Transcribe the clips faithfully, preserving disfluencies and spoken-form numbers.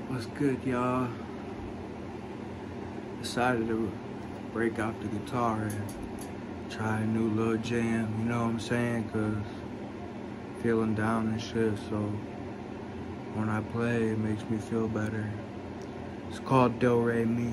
What's good, y'all? Decided to break out the guitar and try a new little jam, you know what I'm saying? Cause feeling down and shit, so when I play, it makes me feel better. It's called Do Re Mi.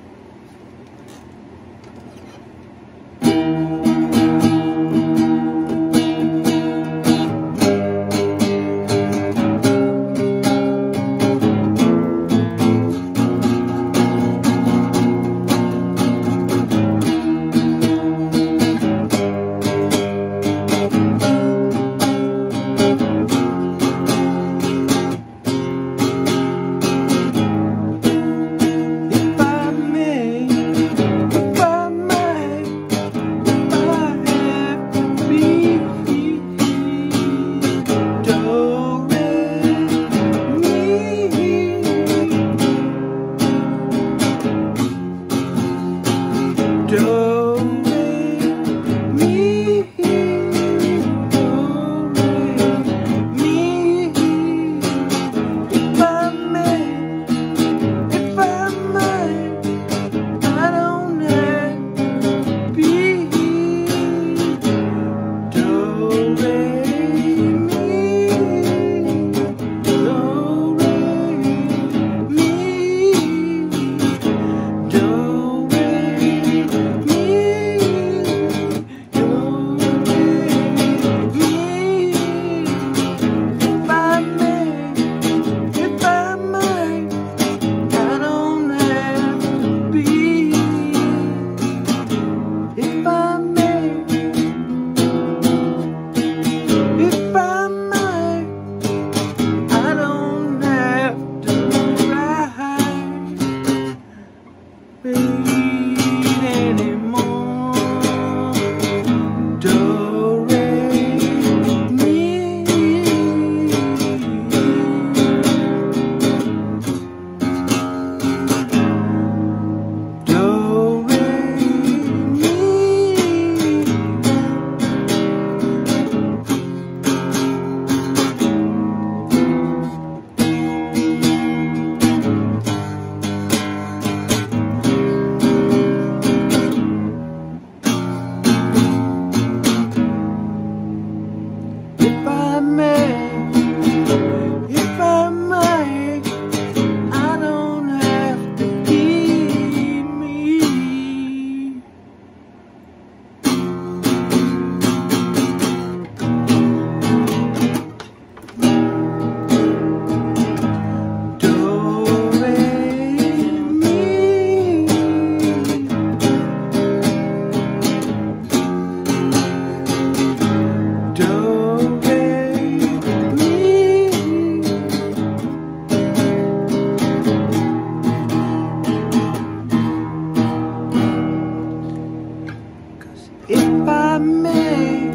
If I may,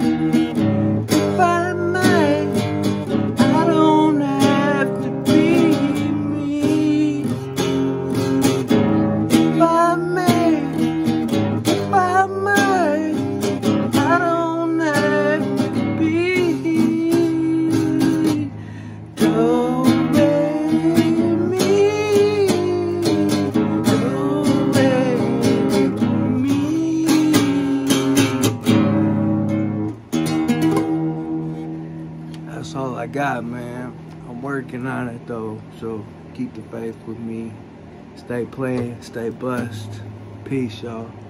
if I may, I don't have to be me. If I may, if I may, I don't have to be. Do re mi, do re mi. That's all I got, man. I'm working on it though, so keep the faith with me. Stay playing, stay blessed. Peace, y'all.